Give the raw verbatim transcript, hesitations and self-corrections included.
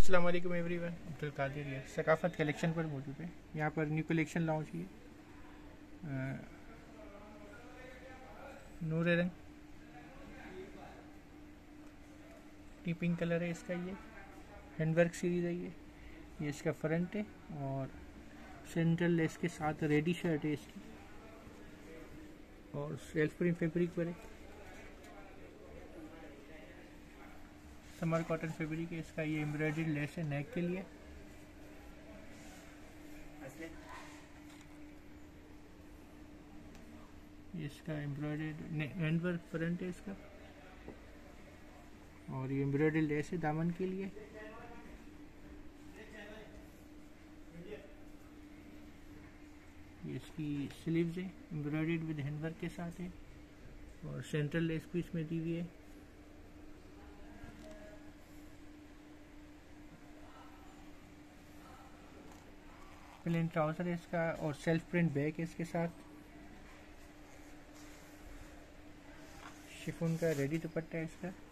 अस्सलाम वालेकुम एवरीवन, अब्दुल कादिर है सकाफत कलेक्शन पर मौजूद है। यहाँ पर न्यू कलेक्शन लॉन्च हुई है। नूर रंग टीपिंग कलर है इसका। ये हैंडवर्क सीरीज है। ये ये इसका फ्रंट है और सेंट्रल लेस के साथ रेडी शर्ट है इसकी और सेल्फ प्रिंट फैब्रिक पर है। समर कॉटन फैब्रिक है इसका। ये एम्ब्रॉयडरी लेस है नेक के लिए। ये इसका एम्ब्रॉयडरी हैंडवर्क फ्रंट है इसका और ये एम्ब्रॉयडरी लेस है दामन के लिए। ये इसकी स्लीव्स है एम्ब्रॉयडर्ड विद हैंडवर्क के साथ है और सेंट्रल लेस भी इसमें दी हुई है। प्लेन ट्राउजर है इसका और सेल्फ प्रिंट बैग है इसके साथ। शिफॉन का रेडी दुपट्टा है इसका।